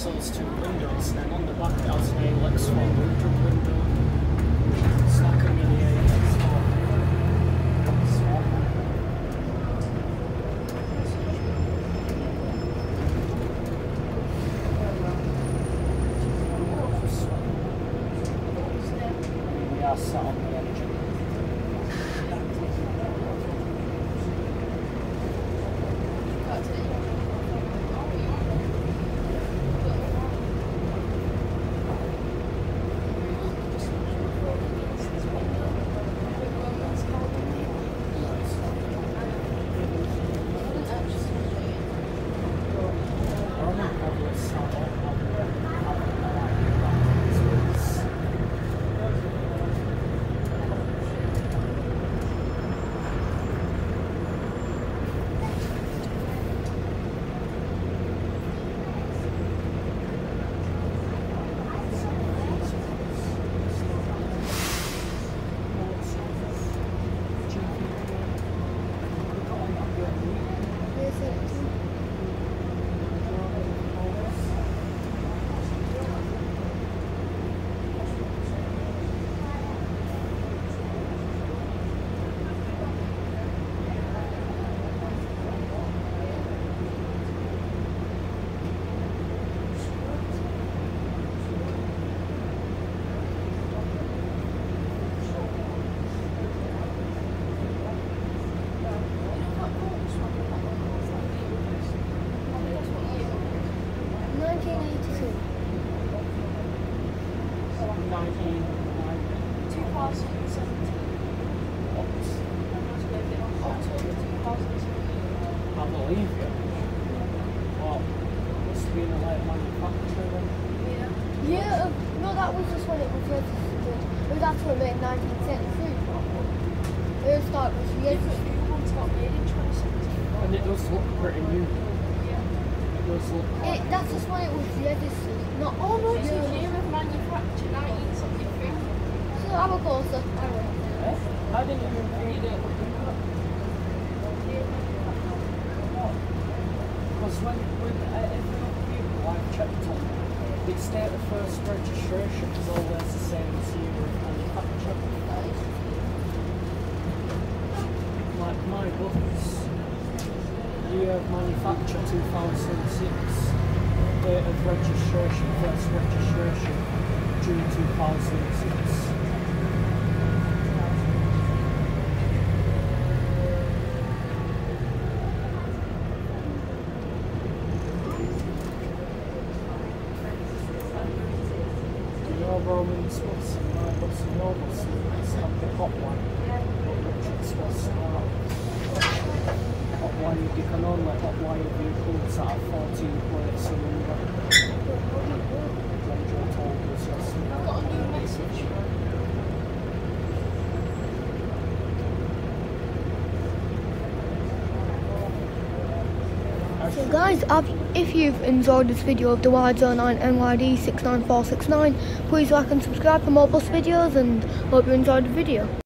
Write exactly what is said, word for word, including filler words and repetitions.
those two windows, then on the back it has an A L X one hundred window. It's like a mini A L X one. We are sat on the engine. I believe you. Well, must be in a late manufacturer then. Yeah. Yeah, no, that was just when it was registered. It was actually made in nineteen seventy-three. It was like, was registered. And it does look pretty new. Yeah. It does look It, that's just when it was registered. Not oh no, It's yeah. a year of manufacture, nineteen seventy-three. So have a closer. I will. Eh? I didn't even read it. Because when, when uh, every vehicle I've checked on, its date of first registration is always the same as year of manufacture. Like my books, year of manufacture two thousand six, date of registration, first registration, June two thousand six. Romans was and my bus and your bus and have the hot one, which is what's hot one. You can only hot wire vehicles that have fourteen plates and under. Andrew told us yesterday. I've got a new message. So guys, if you've enjoyed this video of the Y zero nine N Y D six nine four six nine, please like and subscribe for more bus videos, and hope you enjoyed the video.